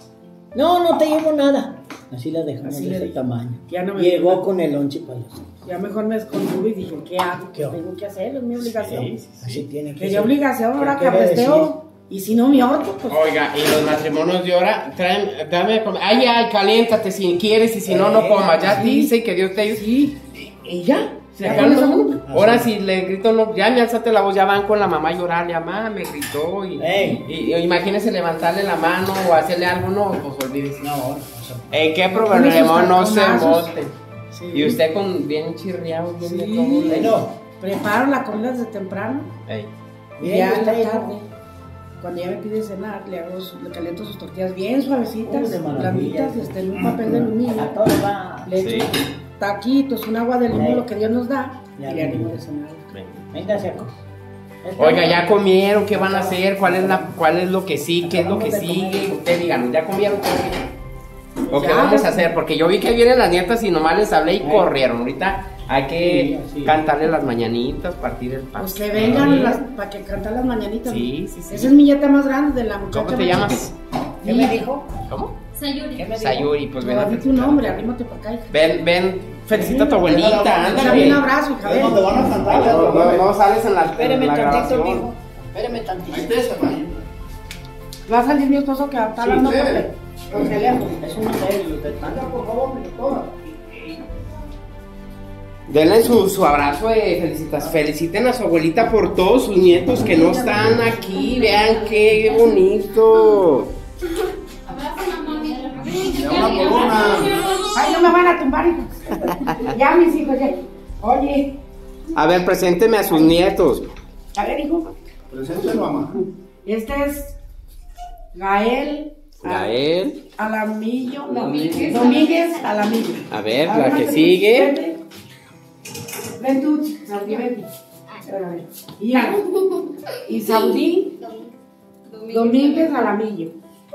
No, no te llevo nada. Así la dejamos Así de le ese dije. tamaño. Ya no me Llegó dijo. con el lonche para los hijos. Ya mejor me escondí y dije, ¿qué hago? ¿Qué ¿Qué hago? tengo que hacer? Es mi obligación. Así tiene que Que ser. de obligación, ¿Qué ahora que quiere apesteo. Y si no me ahorco, pues. Oiga, y los matrimonios de ahora, traen, dame, comer. Ay, ay, caliéntate si quieres y si no, no comas. Ya Sí. dice que Dios te ayude. Sí. Y ya, se Ya calma. con eso, ¿no? Ahora si le grito, no, ya me alzate la voz, ya van con la mamá a llorarle, mamá, me gritó. Y, Ey. y, y imagínese levantarle la mano o hacerle algo, no, pues olvídese. No, no, no. ¿En qué Con problema esos no se taconazos. monte? Sí. Y usted con bien chirriado, bien Sí. de todo. le- No, Preparo la comida desde temprano. Ey. Y Bien, ya en la está tarde, bien. cuando ya me pide cenar, le hago, su- le caliento sus tortillas bien suavecitas, Uh, de maravilla. blanditas, este, en un papel de aluminio. a todo va. Le echo taquitos, un agua de limón, Sí. lo que Dios nos da, Ya, y le animo ya. de cenar. Venga, se acostó. Oiga, ya comieron, ¿qué van a hacer? ¿Cuál es la, cuál es lo que sí, qué es lo que Acabamos de sigue? comer. Ustedes díganos, ¿ya comieron? ¿O qué Ya, vamos ya. a hacer? Porque yo vi que vienen las nietas y nomás les hablé y Ay. corrieron. Ahorita hay que Sí, sí. cantarle las mañanitas, partir el pan. Pues que vengan las- para que canten las mañanitas. Sí, sí, sí. Esa es mi nieta más grande de la muchacha. ¿Cómo te más llamas? ¿Qué me dijo? ¿Cómo? Sayuri. ¿Qué me dijo? Sayuri, pues ven chiquita. a No, di tu felicitar. nombre, arrímate para acá. hija. Ven, ven, felicita a tu abuelita, Échame ándale. un abrazo, hija, Es donde ven. van a cantar. No, no, no sales en la, en Espéreme la tantito, grabación. mijo. Espéreme tantito. Ahí te se va. Va a salir mi esposo que está hablando Sí, por, sí. por teléfono. Es un serio, usted Anda, por favor, directora. Denle su, su abrazo de felicitas. Feliciten a su abuelita por todos sus nietos que no están aquí. Vean qué bonito. Abraza a mami. Ya una por una. Ay, no me van a tumbar, hijos. Ya, mis hijos, ya. Oye, A ver, presénteme a sus nietos. a ver, hijo. Presente, mamá. Este es Gael. Gael. Alamillo. No, Domínguez. Domínguez Alamillo. A ver, A la ver, que ven, sigue. vente. Ven tú, Saudí, vente. A ver. Y ya. Y Saudí Domínguez Alamillo.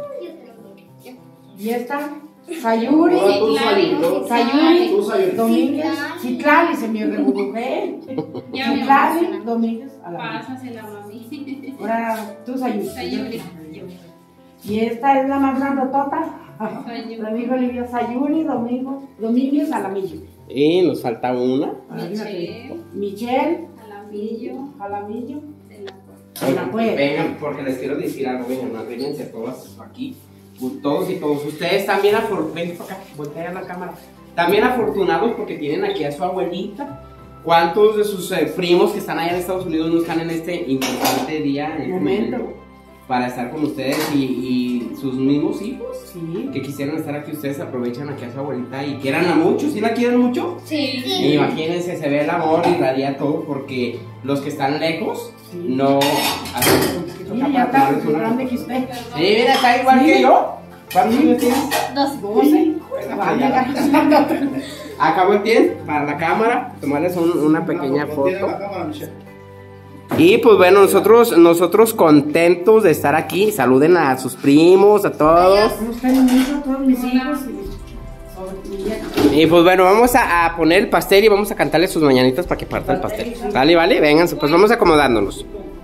Y esta, Sayuri. Ahora tú, Sayuri. Sayuri Tú, Sayuri. Domínguez. Citlali, se me rebujé. Ya me Citlali emocioné. Domínguez Alamillo. Pásasela, mami. Ahora tú, Sayuri. Sayuri. Y esta es la más grandotota. Sayuri. La dijo Olivia, Sayuri Domingo, Domínguez Alamillo. Y nos falta una. Michelle. Michelle Alamillo. Alamillo. De la puerta. De la Puebla. Vengan, porque les quiero decir algo. Vengan, más vénganse todas aquí. Todos y todos. Ustedes también afortunados. Ven para acá, voltea la cámara. También afortunados porque tienen aquí a su abuelita. ¿Cuántos de sus eh, primos que están allá en Estados Unidos no están en este importante día, en este Momento. momento, para estar con ustedes y, y sus mismos hijos? Sí. Que quisieran estar aquí, ustedes aprovechan aquí a su abuelita y quieran a mucho. ¿Sí la quieren mucho? Sí. Y imagínense, se ve el amor y radia todo porque los que están lejos Sí. no hacen Sí, ya está, más grande que usted. Sí, mira, está igual Sí. que yo. ¿Cuántos años tienes? Dos. doce. Va a llegar. Acabo el tiempo para la cámara, tomarles un- una pequeña Contiene foto. la cámara, Michelle. Y pues bueno, nosotros, nosotros contentos de estar aquí. Saluden a sus primos, a todos. Los tengo mucho, todos mis hijos y sobre mi nieto. Y pues bueno, vamos a, a poner el pastel y vamos a cantarle sus mañanitas para que parta el pastel. ¿Sale, vale? Vénganse, pues vamos acomodándonos.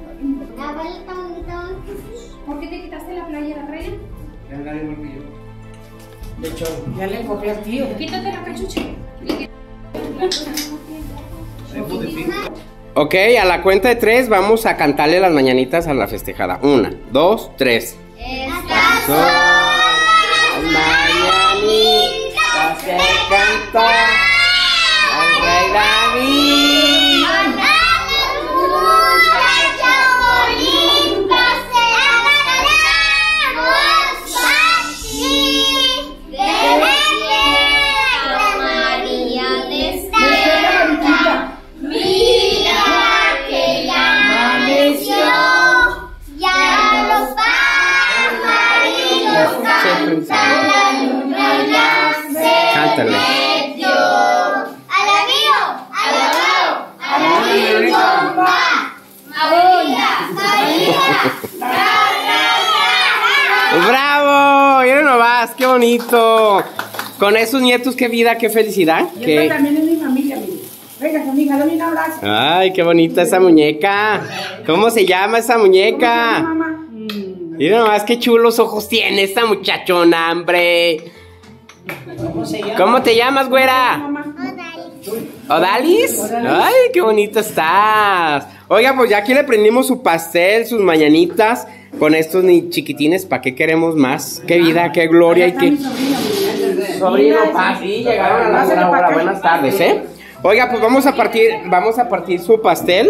¿Por qué te quitaste la playera, Reina? De hecho, Ya le copié al tío. Quítate la cachucha. Ok, a la cuenta de tres vamos a cantarle las mañanitas a la festejada. Una, dos, tres. Estas Son las mañanitas que cantó el rey David. Cántale. ¡Bravo! Miren nomás, qué bonito. Con esos nietos, qué vida, qué felicidad. Y qué... esta también es mi familia, mire. Venga, amiga, dame un abrazo. Ay, qué bonita esa muñeca. ¿Cómo se llama esa muñeca? Mamá. Mm. Miren nomás qué chulos ojos tiene esta muchachona, hombre. ¿cómo se llama? ¿Cómo te llamas, güera? Mamá. ¿Odalis? Ay, qué bonita estás. Oiga, pues ya aquí le prendimos su pastel, sus mañanitas. Con estos ni chiquitines, ¿para qué queremos más? Qué vida, qué gloria y Está qué... mi sobrino, mire. Sobrino, Mira, pa, sí, llegaron a la Pásale buena pa' hora. acá. Buenas tardes, ¿eh? Oiga, pues vamos a partir, vamos a partir su pastel.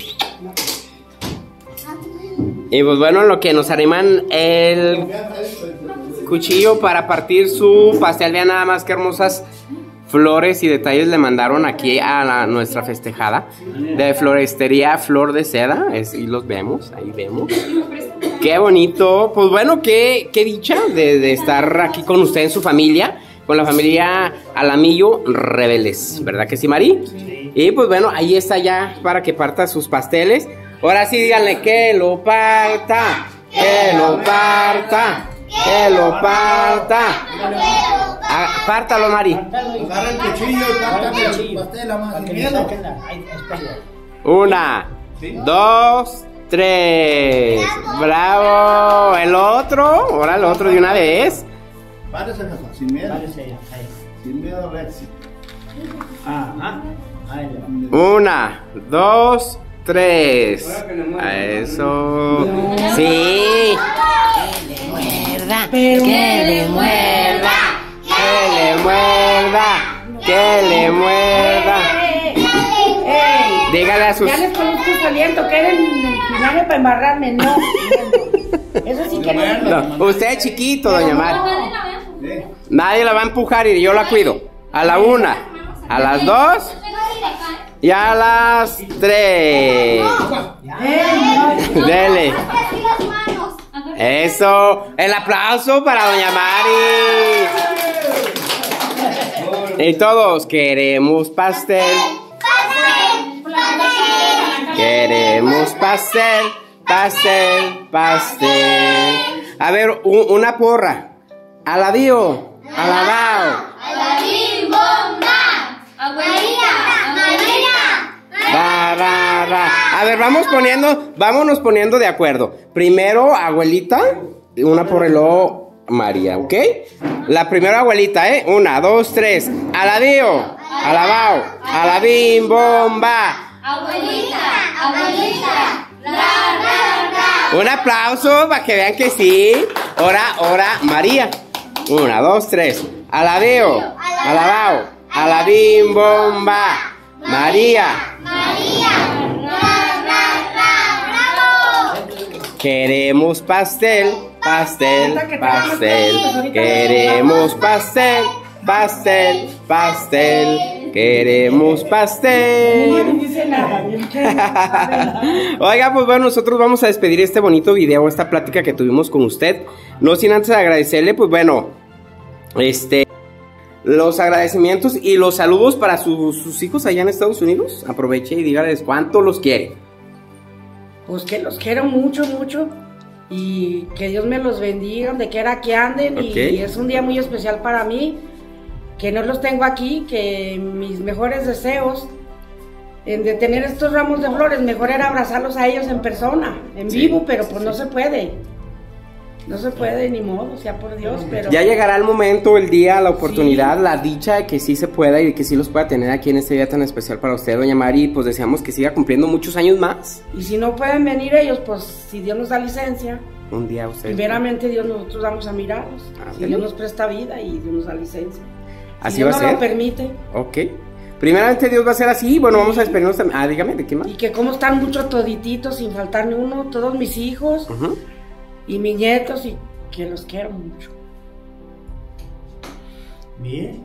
Y pues bueno, lo que nos arriman el cuchillo para partir su pastel. Vean nada más qué hermosas flores y detalles le mandaron aquí a la- nuestra festejada de florestería Flor de Seda. Es, y los vemos, ahí vemos. Qué bonito. Pues bueno, qué, qué dicha de, de estar aquí con usted en su familia. Con la familia Alamillo Rebeles, ¿verdad que sí, Mari? Sí. Y pues bueno, ahí está ya para que parta sus pasteles. Ahora sí, díganle que lo parta, que lo parta, que lo parta. Ah, pártalo, Mari. Agarra el cuchillo y pártame el pastel a más Para sin que le miedo. saquen la... Ay, espera. Una, dos, tres. Bravo. El otro, ahora el otro de una vez. Párese, jefa, sin miedo. Párese allá, ahí. Sin miedo a ver si. Ajá. Ahí le va. Una, dos, tres. A eso. Sí. Pero Que le muerda, que le muerda, que le muerda. ¡Ey! Dígale a sus. Ya les conozco su aliento, quieren empinarme para embarrarme, no. Eso sí que no. No, usted es chiquito, doña Mar. Sí. Nadie la va a empujar y yo la cuido. A la una, a las dos y a las tres. Dele. Eso. El aplauso para doña Mari. Y todos queremos pastel. Queremos pastel, pastel, pastel. A ver, un- una porra. Alabío, alabao. Ra, ra, ra. A ver, vamos poniendo, vámonos poniendo de acuerdo. Primero, abuelita, una porra y luego María, ¿ok? La primera abuelita, ¿eh? Una, dos, tres. Alabío, alabao, alabim, bomba. Un aplauso para que vean que sí. Ahora, ahora, María. Una, dos, tres. Alabeo, alabao, alabim, bomba. María. Queremos pastel, pastel, pastel. Queremos pastel, pastel, pastel. Queremos No pastel. dice nada, bien que- Oiga, pues bueno, nosotros vamos a despedir este bonito video, esta plática que tuvimos con usted. No sin antes agradecerle, pues bueno, este, los agradecimientos y los saludos para su- sus hijos allá en Estados Unidos. Aproveche y dígales cuánto los quiere. Pues que los quiero mucho, mucho. Y que Dios me los bendiga donde quiera que anden. Ok. Y es un día muy especial para mí. que no los tengo aquí, que mis mejores deseos en de tener estos ramos de flores, mejor era abrazarlos a ellos en persona, en Sí, vivo, pero sí, pues sí. no se puede. No se puede, ni modo, sea por Dios, pero... Ya llegará el momento, el día, la oportunidad, sí. la dicha de que sí se pueda y de que sí los pueda tener aquí en este día tan especial para usted, doña Mari. Pues deseamos que siga cumpliendo muchos años más. Y si no pueden venir ellos, pues si Dios nos da licencia, un día ustedes... primeramente Dios nosotros vamos a mirarlos. Ah, si ¿sí? Dios nos presta vida y Dios nos da licencia. Si Así Dios va a nos ser. lo permite. Ok. Primeramente Dios va a ser así. Bueno, vamos a despedirnos también. Ah, dígame, ¿de qué más? Y que como están muchos todititos, sin faltar ni uno, todos mis hijos Uh-huh. y mis nietos, y que los quiero mucho. Bien.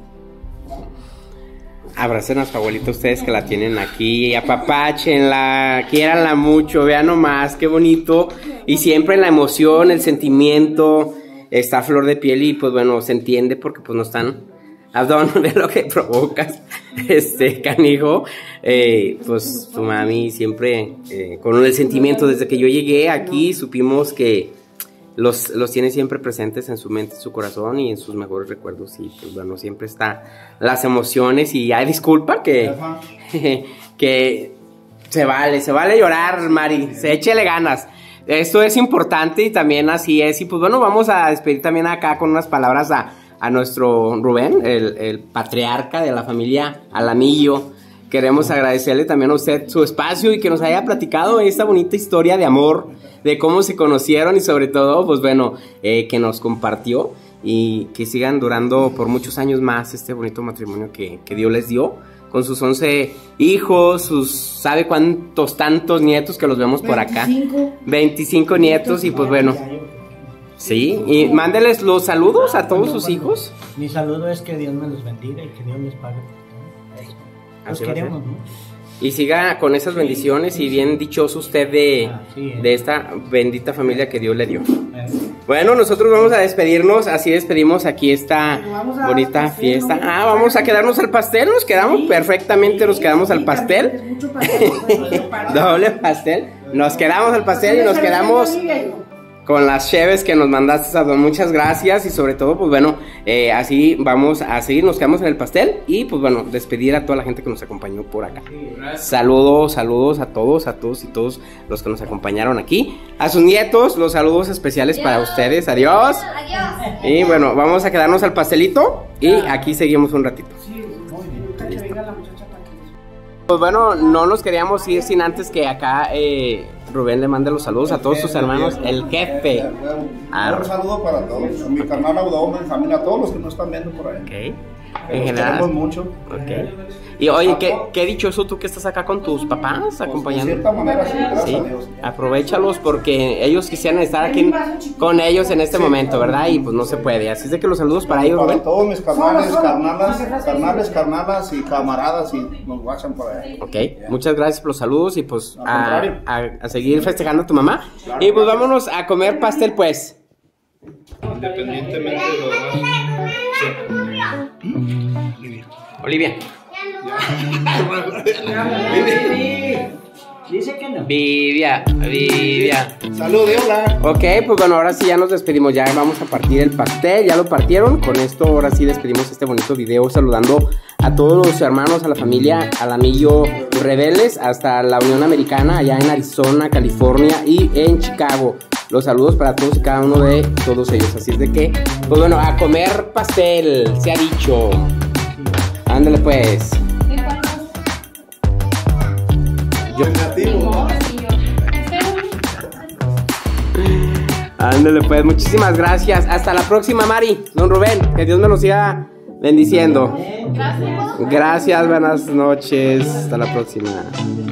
Abracen a su abuelita ustedes que la tienen aquí, apapáchenla, quiéranla mucho, vean nomás, qué bonito. Y siempre la emoción, el sentimiento está a flor de piel y pues bueno, se entiende porque pues no están abdomen de lo que provocas, este canijo. Eh, pues tu mami siempre eh, con el sentimiento, desde que yo llegué aquí supimos que Los, los tiene siempre presentes en su mente, en su corazón y en sus mejores recuerdos. Y pues bueno, siempre está las emociones. Y ay, disculpa que, que se vale, se vale llorar, Mari. Se échele ganas. Esto es importante y también así es. Y pues bueno, vamos a despedir también acá con unas palabras a, a nuestro Rubén, el, el patriarca de la familia Alamillo. Queremos agradecerle también a usted su espacio y que nos haya platicado esta bonita historia de amor, de cómo se conocieron y sobre todo, pues bueno, eh, que nos compartió y que sigan durando por muchos años más este bonito matrimonio que, que Dios les dio, con sus once hijos, sus sabe cuántos tantos nietos que los vemos por acá. veinticinco. veinticinco nietos y pues bueno, sí, y mándeles los saludos a todos sus hijos. Mi saludo es que Dios me los bendiga y que Dios les pague por todo. Eso. Los Así va a ser. queremos mucho. Y siga con esas bendiciones y bien dichoso usted de, Así es. de esta bendita familia que Dios le dio. Eh, Bueno, nosotros vamos a despedirnos, así despedimos aquí esta Pero vamos a bonita pastel, fiesta. ¿no? Ah, vamos a quedarnos al pastel, nos quedamos Sí, perfectamente, nos sí, quedamos al sí, pastel. es mucho pastel, pues, para- Doble pastel, nos quedamos al pastel y nos Pastel, quedamos amiga. con las cheves que nos mandaste, Sadón. Muchas gracias y sobre todo, pues bueno, eh, así vamos a seguir, nos quedamos en el pastel y pues bueno, despedir a toda la gente que nos acompañó por acá. Saludos, saludos a todos, a todos y todos los que nos acompañaron aquí. A sus nietos, los saludos especiales para ustedes. Adiós. Adiós. Y bueno, vamos a quedarnos al pastelito y aquí seguimos un ratito. Sí, ahorita que venga la muchacha para que- Pues bueno, no nos queríamos ir sin antes que acá eh, Rubén le mande los saludos a todos sus hermanos, el jefe. Un saludo para todos. A mi carnal Audón, Benjamín, a todos los que nos están viendo por ahí. Ok. Los En general. queremos mucho. Ok. Y oye, qué, qué dichoso tú que estás acá con tus papás Pues, de acompañando. cierta manera, sí, gracias Sí, a Dios. aprovechalos porque ellos quisieran estar aquí con ellos en este momento, ¿verdad? Y pues no se puede. Así es de que los saludos para ellos, Para Rubén. todos mis carnales, carnalas, carnales, carnalas y camaradas y nos guachan por ahí. Ok, muchas gracias por los saludos y pues Al a, contrario. a- a seguir festejando a tu mamá. Y pues vámonos a comer pastel pues. Independientemente de lo demás. Olivia. Dice que no. Vivia, Vivia. Salud, hola. Ok, pues bueno, ahora sí ya nos despedimos, ya vamos a partir el pastel, ya lo partieron, con esto ahora sí despedimos este bonito video saludando a todos los hermanos, a la familia Alamillo Rebeldes, hasta la Unión Americana, allá en Arizona, California y en Chicago. Los saludos para todos y cada uno de todos ellos, así es de que, pues bueno, a comer pastel, se ha dicho. Ándale pues. Yo- Ándale pues, muchísimas gracias. Hasta la próxima, Mari. Don Rubén, que Dios me lo siga bendiciendo. Gracias. Gracias, buenas noches. Hasta la próxima.